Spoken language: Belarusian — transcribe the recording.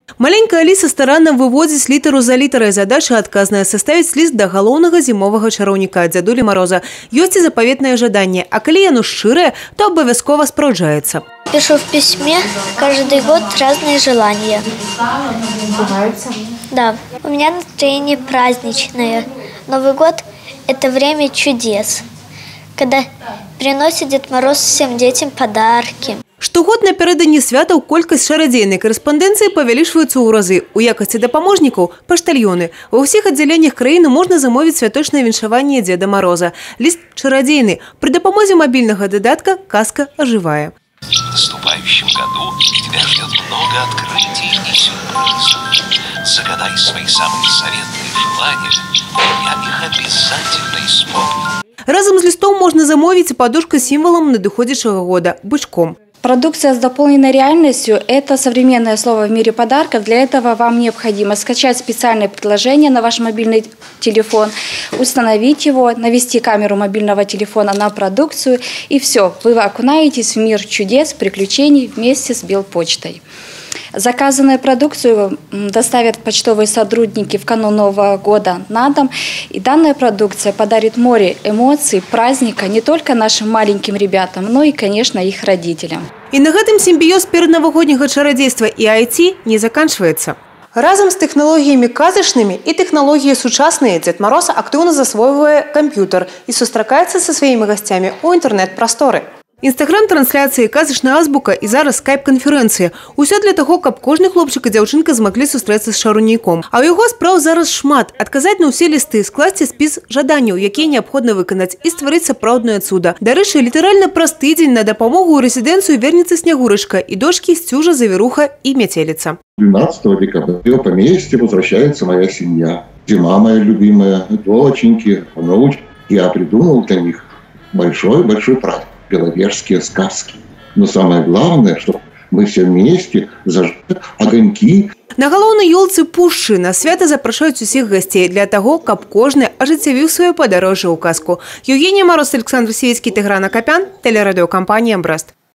Маленькая Алиса старанно выводит литеру за литерой. Задача отказная – составить лист до галоўнага зимового чароўніка Дзядулі Мороза. Ёсць и заповедное жаданне, а калі яно шчырае, то обовязково спраўджаецца. Пишу в письме каждый год разные желания. Сбываются? Да. У меня настроение праздничное. Новый год – это время чудес, когда приносит Дед Мороз всем детям подарки. Штогод напярэдадні святаў колькасць чарадзейнай карэспандэнцыі павялічваецца ў разы. У якасці дапаможнікаў – паштальёны. Ва ўсіх аддзяленнях краіны можна замовіць святочнае віншаванне Деда Мороза. Ліст чарадзейны. Пры дапамозе мабільнага дадатка казка оживае. В наступающем году тебя ждет много открытий и сюрпризов. Загадай свои самые заветные желания, я их обязательно исполню. Разом з лістом можна замовіць падушку з сімвалам надыходзячага года – бычком. Продукция с дополненной реальностью – это современное слово в мире подарков. Для этого вам необходимо скачать специальное приложение на ваш мобильный телефон, установить его, навести камеру мобильного телефона на продукцию, и все, вы окунаетесь в мир чудес, приключений вместе с Белпочтой. Заказанную продукцию доставят почтовые сотрудники в канун Нового года на дом. И данная продукция подарит море эмоций, праздника не только нашим маленьким ребятам, но и, конечно, их родителям. И на гэтым симбиоз пераднавагодняга чарадзейства и IT не заканчивается. Разом с технологиями казачными и технологии сучасныя Дед Мороз активно засвойвае компьютер и сустракаецца со своими гостями у интернет-просторы. Инстаграм-трансляции, казачная азбука и зараз скайп-конференции. Усё для того, каб кожны хлопчик и дзяўчынка змаглі сустрэцца з чараўніком. А ў яго спраў зараз шмат. Адказаць на ўсе лісты, скласці спіс жаданняў, якія неабходна выканаць, і стварыць сапраўднае цуда. Дарэчы, літаральна праз тыдзень на дапамогу ў рэзідэнцыю вернецца Снегурышка і дочкі Сцюжа, Завіруха и Метелица. 12 декабря в поместье возвращается моя семья. Зима моя любимая, доченьки, внучки. Я придумал для них большой-большой праздник. Беловежские сказки. Но самое главное, что мы все вместе зажгли огоньки. На галоўнай ёлцы пушчы на свята запрашаюць усіх гасцей для того, каб кожны ажыццявіў сваё падарожжа ў казку. Евгения Мороз, Александр Севицкий, Тигран Акопян, телерадиокомпания «Браст».